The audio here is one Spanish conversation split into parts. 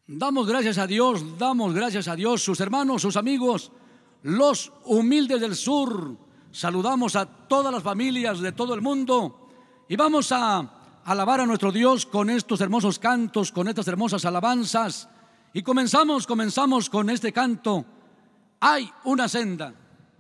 Damos gracias a Dios, sus hermanos, sus amigos, los humildes del sur. Saludamos a todas las familias de todo el mundo y vamos a alabar a nuestro Dios con estos hermosos cantos, con estas hermosas alabanzas. Y comenzamos con este canto, Hay una senda.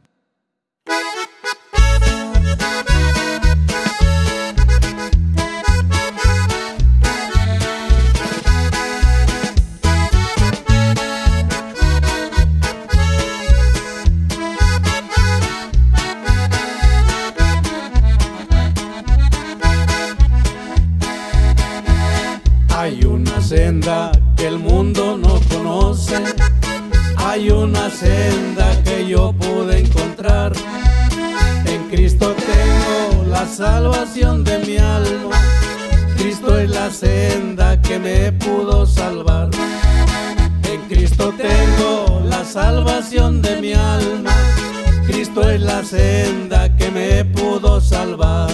Hay una senda que el mundo no conoce, hay una senda que yo pude encontrar. En Cristo tengo la salvación de mi alma, Cristo es la senda que me pudo salvar. En Cristo tengo la salvación de mi alma, Cristo es la senda que me pudo salvar.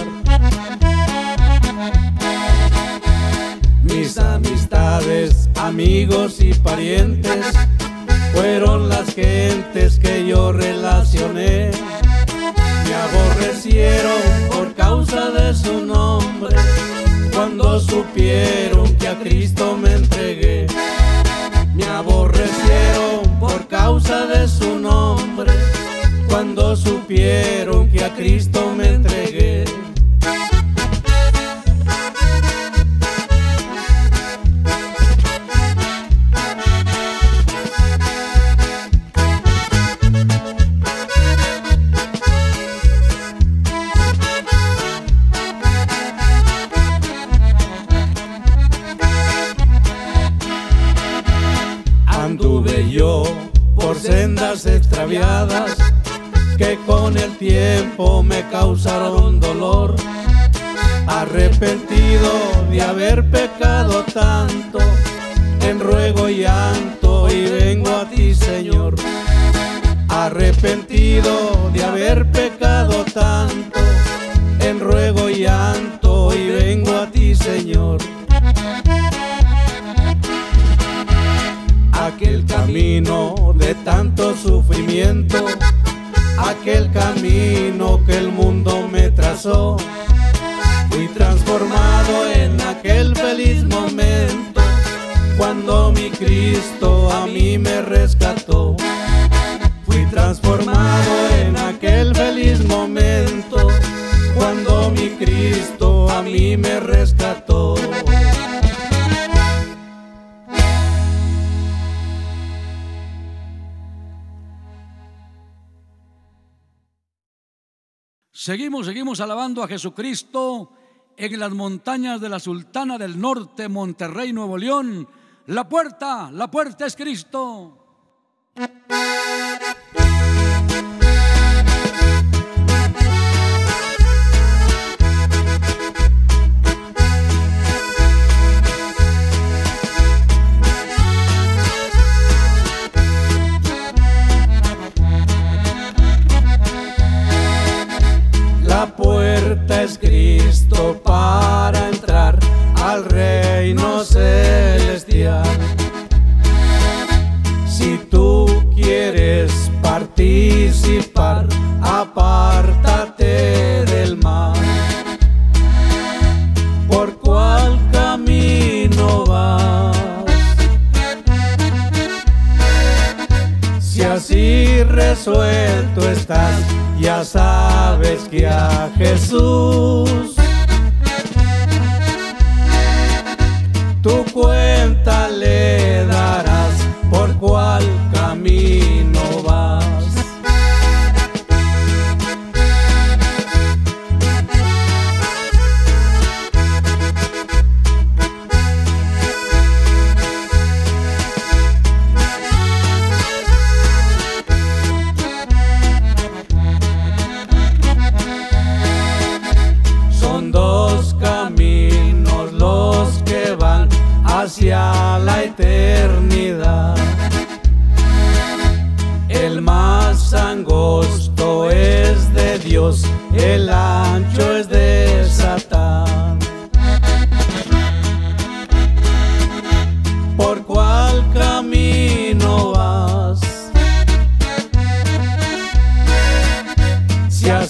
Mis amistades, amigos y parientes fueron las gentes que yo relacioné. Me aborrecieron por causa de su nombre, cuando supieron que a Cristo me entregué. Me aborrecieron por causa de su nombre, cuando supieron que a Cristo me entregué. Anduve yo por sendas extraviadas que con el tiempo me causaron dolor. Arrepentido de haber pecado tanto, en ruego y llanto y vengo a ti, Señor. Arrepentido de haber pecado tanto, en ruego y llanto y vengo a ti, Señor. Aquel camino de tanto sufrimiento, aquel camino que el mundo me trazó, fui transformado en aquel feliz momento, cuando mi Cristo a mí me rescató. Fui transformado en aquel feliz momento, cuando mi Cristo a mí me rescató. Seguimos alabando a Jesucristo en las montañas de la Sultana del Norte, Monterrey, Nuevo León. La puerta es Cristo. La puerta es Cristo para entrar al reino celestial. Si tú quieres participar, apártate del mal. ¿Por cuál camino vas? Si así resuelto estás, ya sabes que a Jesús tu cuenta le darás. ¿Por cuál camino vas? Son dos caminos los que van hacia la eternidad.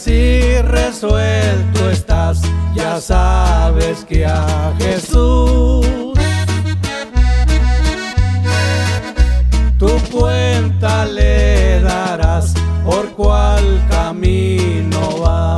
si resuelto estás, ya sabes que a Jesús tu cuenta le darás por cuál camino vas.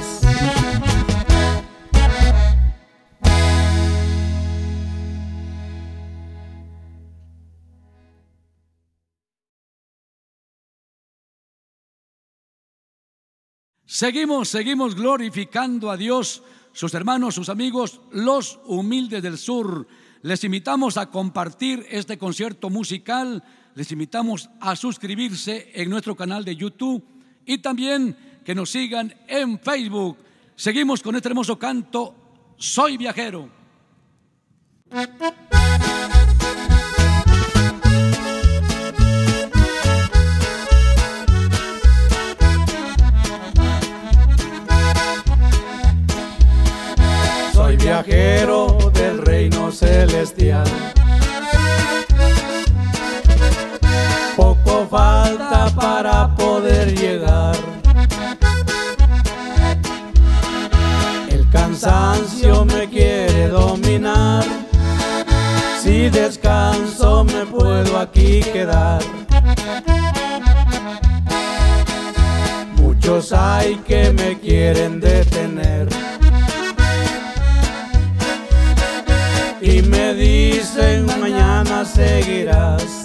Seguimos glorificando a Dios, sus hermanos, sus amigos, los humildes del sur. Les invitamos a compartir este concierto musical, les invitamos a suscribirse en nuestro canal de YouTube y también que nos sigan en Facebook. Seguimos con este hermoso canto, Soy Viajero. Soy viajero del reino celestial, poco falta para poder llegar. El cansancio me quiere dominar, si descanso me puedo aquí quedar. Muchos hay que me quieren detener y me dicen mañana seguirás.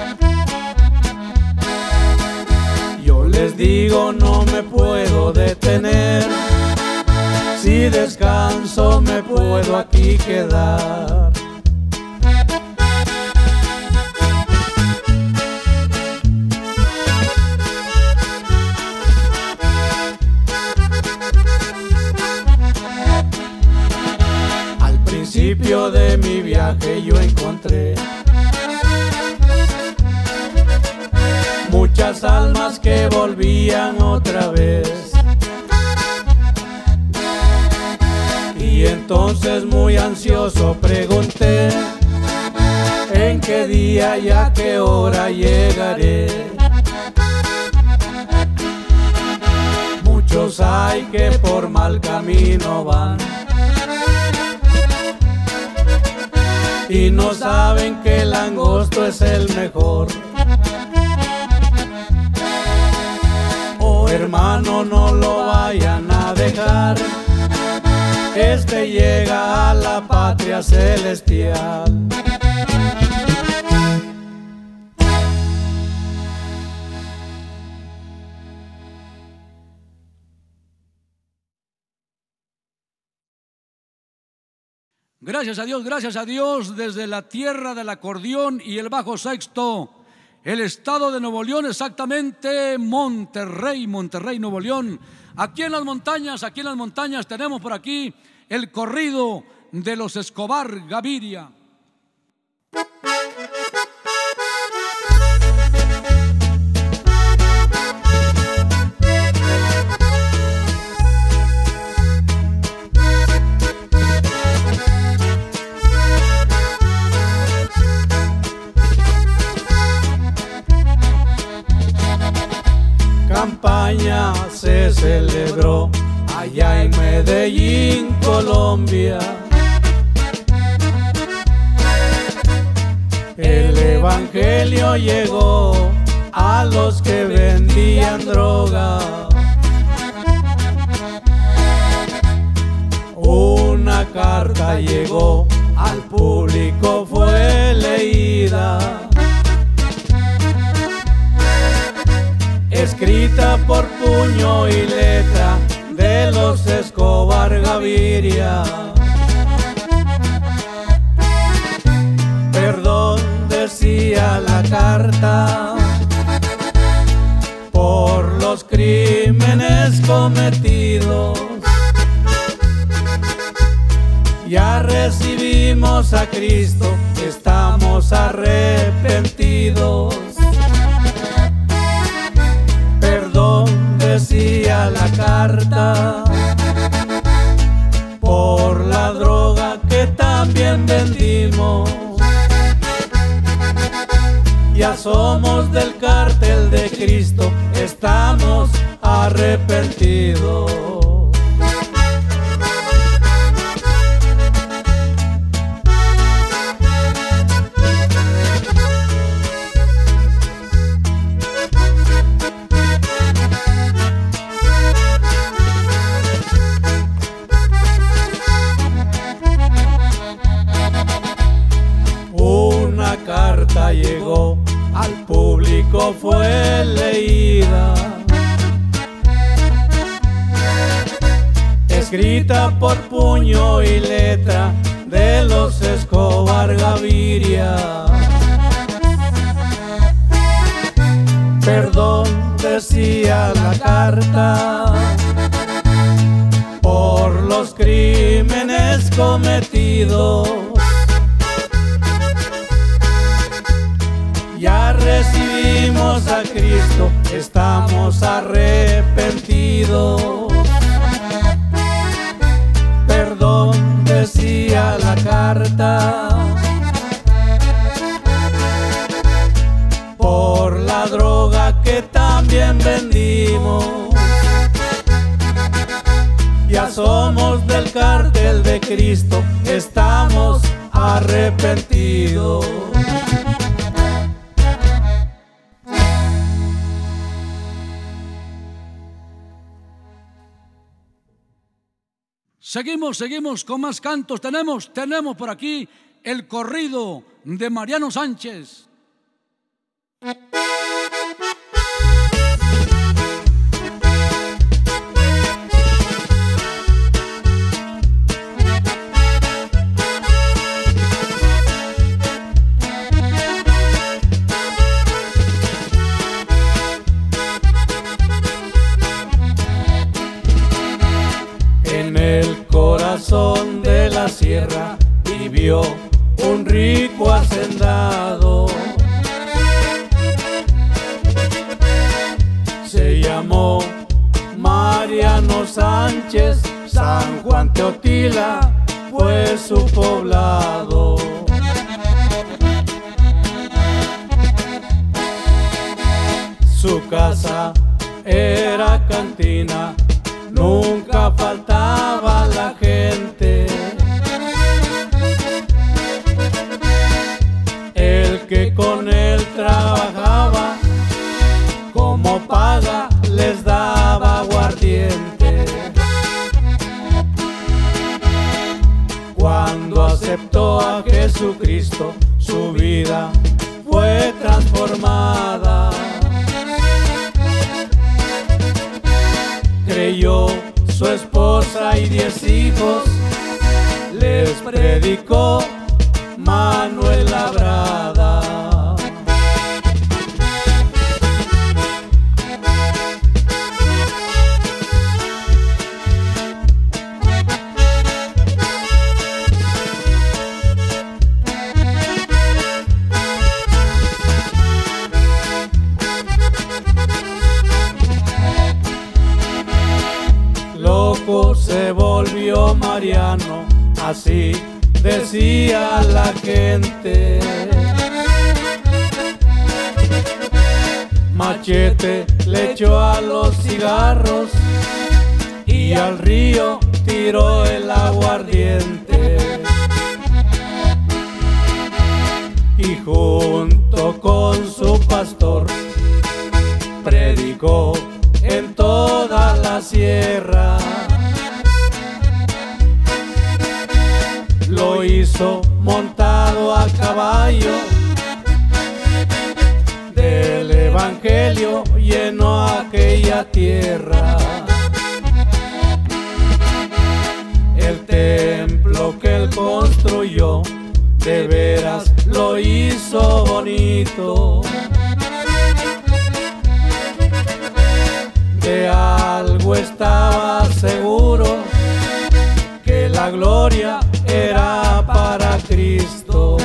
Yo les digo no me puedo detener, si descanso me puedo aquí quedar. Al principio de mi viaje yo encontré muchas almas que volvían otra vez, y entonces muy ansioso pregunté en qué día y a qué hora llegaré. Muchos hay que por mal camino van y no saben que el angosto es el mejor. Oh hermano, no lo vayan a dejar, este llega a la patria celestial. Gracias a Dios, desde la tierra del acordeón y el bajo sexto, el estado de Nuevo León, exactamente Monterrey, Nuevo León. Aquí en las montañas tenemos por aquí el corrido de los Escobar Gaviria. Campaña se celebró allá en Medellín, Colombia. El evangelio llegó a los que vendían droga. Una carta llegó al público, fue leída, escrita por puño y letra de los Escobar Gaviria. Perdón, decía la carta, por los crímenes cometidos. Ya recibimos a Cristo, estamos arrepentidos. Perdón, decía la carta, por la droga que también vendimos. Ya somos del cártel de Cristo, estamos arrepentidos. escrita por puño y letra de los Escobar Gaviria. Perdón, decía la carta, por los crímenes cometidos. Ya recibimos a Cristo, estamos arrepentidos. Perdón, decía la carta, por la droga que también vendimos. Ya somos del cártel de Cristo, estamos arrepentidos. Seguimos con más cantos. Tenemos por aquí el corrido de Mariano Sánchez. En el corazón de la sierra vivió un rico hacendado. Se llamó Mariano Sánchez, San Juan Teotila fue su poblado. Su casa era cantina, nunca faltaba la gente. El que con él trabajaba, como paga les daba aguardiente. Cuando aceptó a Jesucristo, su vida fue transformada. Creyó su esposa y 10 hijos, les predicó Manuel Labrada. Loco se volvió Mariano, así decía la gente. Machete le echó a los cigarros y al río tiró el aguardiente. Y junto con su pastor predicó en toda la sierra. Lo hizo montado a caballo, del evangelio llenó aquella tierra. El templo que él construyó, de veras lo hizo bonito. De algo estaba seguro, que la gloria era para Cristo.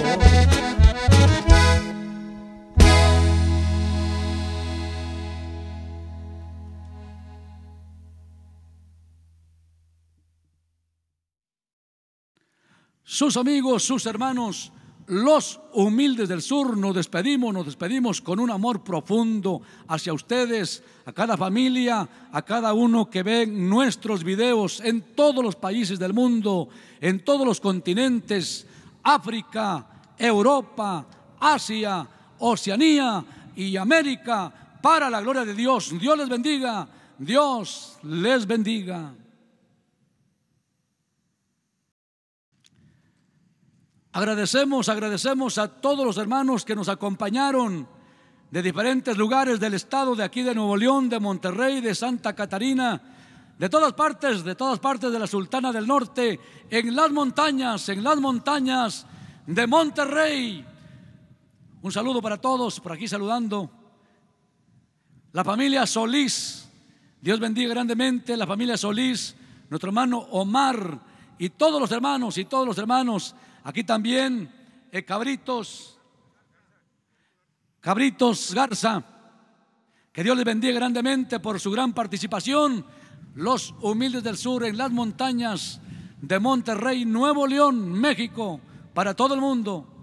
Sus amigos, sus hermanos, los humildes del sur, nos despedimos con un amor profundo hacia ustedes, a cada familia, a cada uno que ve nuestros videos en todos los países del mundo, en todos los continentes, África, Europa, Asia, Oceanía y América, para la gloria de Dios. Dios les bendiga, Dios les bendiga. Agradecemos a todos los hermanos que nos acompañaron de diferentes lugares del estado, de aquí de Nuevo León, de Monterrey, de Santa Catarina, de todas partes de la Sultana del Norte, en las montañas de Monterrey. Un saludo para todos, por aquí saludando. La familia Solís, Dios bendiga grandemente la familia Solís, nuestro hermano Omar y todos los hermanos. Aquí también Cabritos Garza. Que Dios les bendiga grandemente por su gran participación. Los Humildes del Sur en las montañas de Monterrey, Nuevo León, México, para todo el mundo.